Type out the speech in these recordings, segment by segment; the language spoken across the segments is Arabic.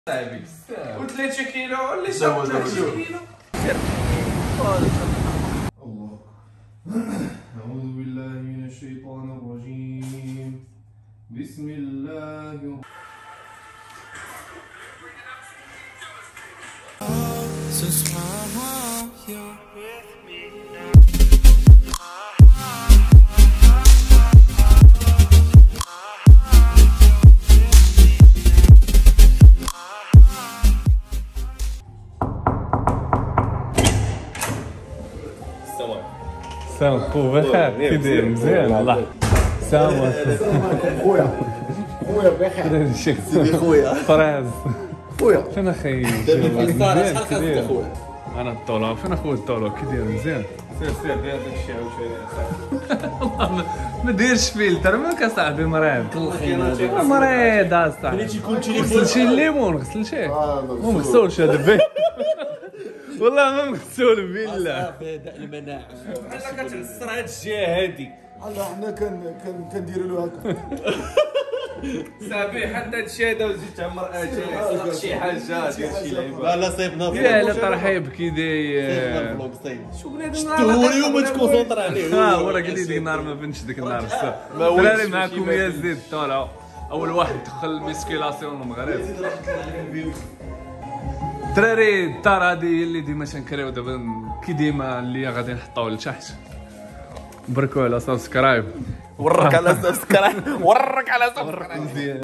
صاحبي و3 كيلو اللي شاف 3 كيلو. الله أعوذ بالله من الشيطان الرجيم. بسم الله. سلام بخير كي داير مزيان الله سلام خويا بخير سيدي خويا فراز خويا فين اخي شحال خاصك خويا انا الطولة فين اخويا الطولة كي داير مزيان سير دير داك الشيء عاوتاني والله ما ديرش فيلتر مالك اصاحبي مريض مريض اصاحبي غسل شي الليمون غسل شي ما مغسولش هذا باين والله ما مغسول بالله داء المناعه بحال كتعصر هاد الجهه هادي. لا حنا كنديروا له هكا صافي حتى هادشي هذا وزيد تعمر اجي شي حاجه دير شي لعيبه. لا صيفنا يا لا طرحيب كي داير الفلوق صيف شو بنادم شتوري وما تكونسونطر عليه ولا قال لي ديك النهار ما بنتش ديك النهار الدراري معكم يا زيد طالع اول واحد دخل الميسكيلاسيون المغرب. الدراري الدار هذه هي اللي ديما تنكريو دابا كي ديما اللي غادي نحطوه لتحت. بركوا على سبسكرايب ورك على سبسكرايب ورك على سبسكرايب مزيان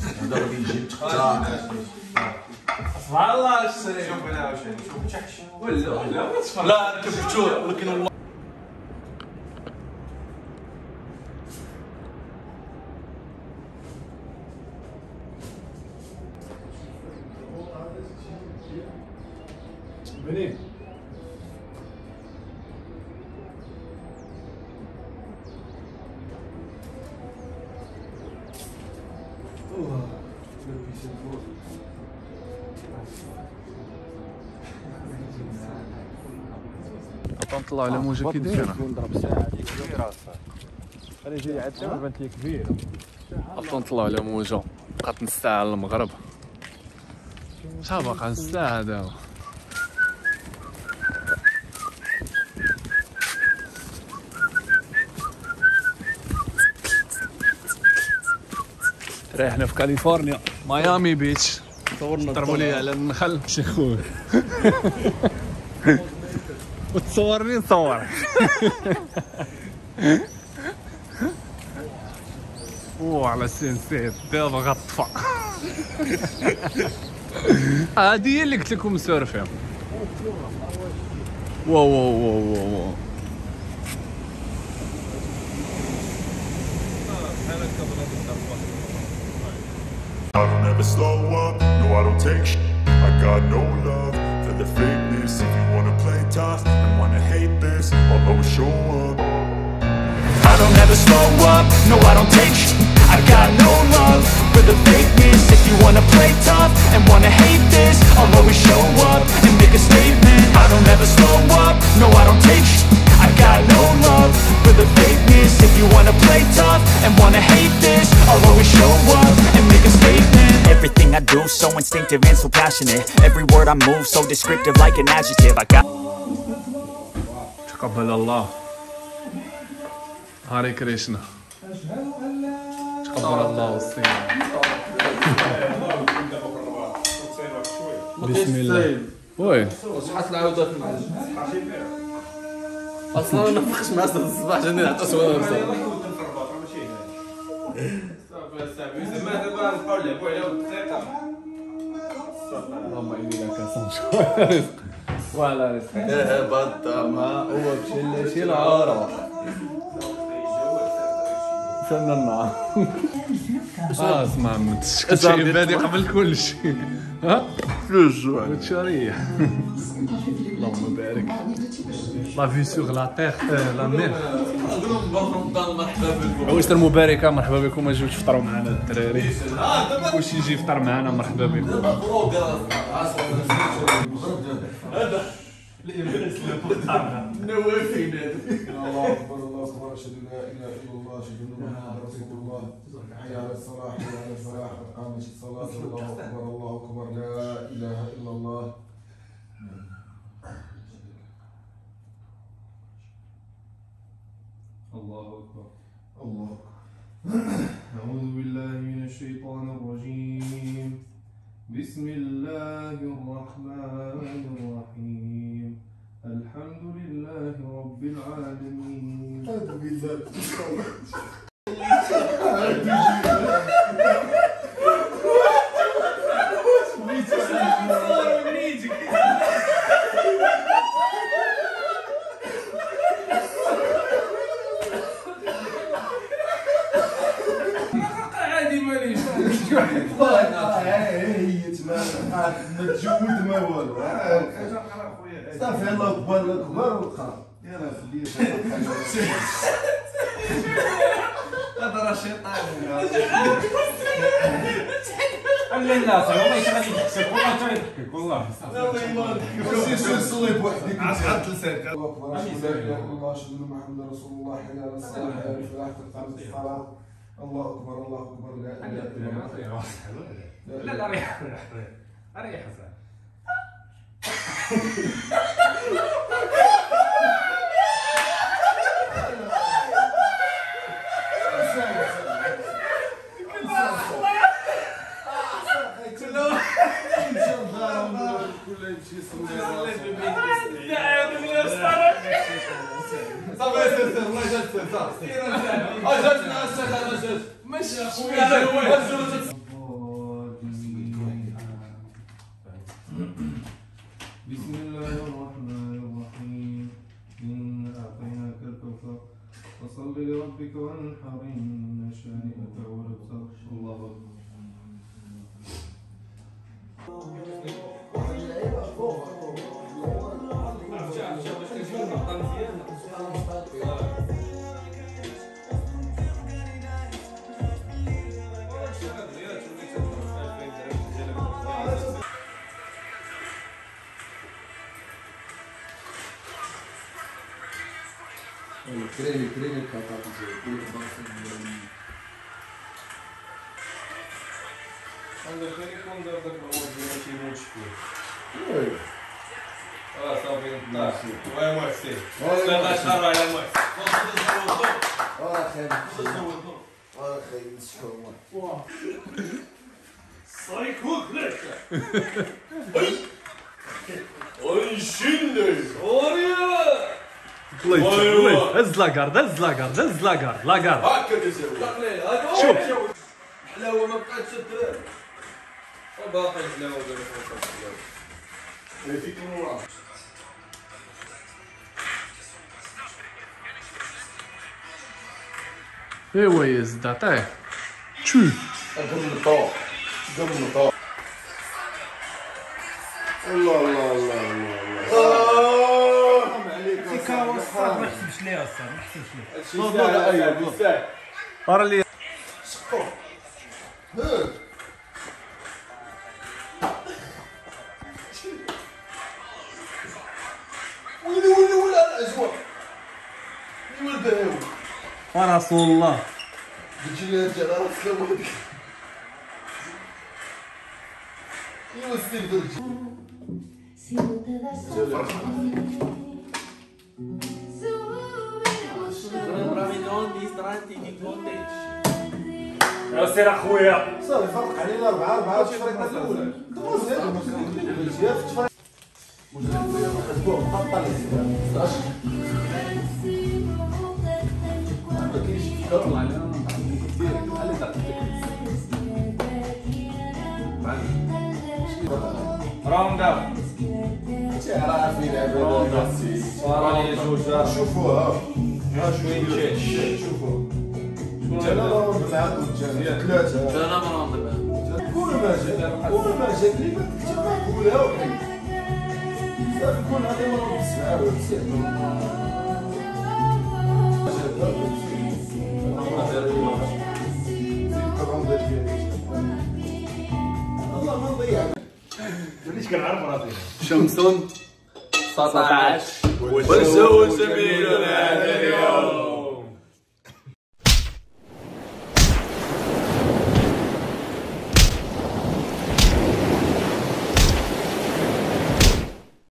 سبحان الله. شوف انا واش نشوف تحت ولا لا كبتور ولكن والله بنين نطلع على موجه كي دايره نضرب ساعه هذيك كبيره خلي يجي عاد بانت لي كبيره. نطلعوا على موجه بقات نص ساعه على المغرب. شحال باقا نص ساعه دابا. ريحنا في كاليفورنيا ميامي بيتش. ضربوا لي على النخل شي خويا وتصورني نصور على سنسيت دابا غطفى. هادي هي اللي قلت لكم سورفين. واو واو واو واو I don't ever slow up, no I don't take shit. I got no love for the fakeness. If you wanna play tough and wanna hate this, I'll always show up. I don't ever slow up, no I don't take shit. I got no love for the fakeness. If you wanna play tough and wanna hate this, I'll always show up and make a statement. I don't ever slow up, no I don't take shit. I got no love for the fakeness. If you wanna play tough and wanna hate this, I'll always show up and make a statement. Everything I do so instinctive and so passionate. Every word I move so descriptive like an adjective. I got تقبل الله. هاري كريشنا. تقبل الله الصيام. بسم الله. وي صحات العوده في المعجن اصلا انا فخش مع الصباح عشان نعطي صوره اللهم اني لك صنع رزق ولا رزق. هبط ما هو بشي العاره سنة النار. اسمع متشكل بادي قبل كل شيء. ها؟ فلوس وتشريح. اللهم بارك. لا في سوغ لا تيغ لا مير. عويشة المباركة مرحبا بكم اجيو تفطروا معنا الدراري. واش يجي يفطر معنا مرحبا بكم. نوافين الله اكبر الله اكبر اشهد ان لا اله الا الله اشهد ان محمدا رسول الله حي على الصلاه حي على الفلاح قد قامت الصلاه الله اكبر الله اكبر لا اله الا الله. الله أكبر. الله أعوذ بالله من الشيطان الرجيم. بسم الله الرحمن الرحيم. الحمد لله رب العالمين. أعوذ بالله. هي تمام ما تجود ما والو صافي الله اكبر الله اكبر وقرا يلا خليه هذا راه شيطان خلي الناس والله غادي تحسب والله حتى يضحكك والله الله يبارك فيك صلي بوحدك عاد لسانك. الله اكبر اشهد ان لا اله الا الله اشهد ان محمدا رسول الله حي على الصلاه حي على الفلاح قد قامت الصلاه الله اكبر الله اكبر لا اله الا الله. لا لا ريح ريح حسن بسم الله الرحمن الرحيم. إنا أعطيناك الكوثر فصل لربك وانحر إن شانئك هو الأبتر. الله أكبر. كريمي الكاطات عندك غير يكون دار داك الرواد اللي ما تيموتش فيه صافي نطلع ويا محسن لا شهر على محسن خير نسحو صايك وكلك ونشندي وريا الله هز لاكارد هز لاكارد هز لاكارد لاكارد هكا كيسوي شوف حلاوه ما بقاتش تدار وباقي حلاوه دابا فيك من ورا. ايوا يا زد عطيه شوف قم الطوق الله الله الله الله حرام عليك ما حسبش ليها الصاد ما حسبش ليها راه اللي ولا الأجواء ولا البهاوي رسول الله بتجي لي رجال راه تسلم وحدك ايوا السير درجي سير اخويا صافي فرق علينا 4 التفريقه الاولى مزيان مزيان في التفريق اسبوع مقطع ما كاينش طلع علينا راوند اب تعرف لعبه راني جوج شوفوها شويه تشيش شوفوا انا راوند نلعبوا ثلاثه انا مرام دابا كل ما جا لي كلها وحيد صافي كون هذا راوند 7 ولا 9 الله ما نضيع مانيش كنعرف راسي شمس 19 ونسوي سبيلنا هذا اليوم.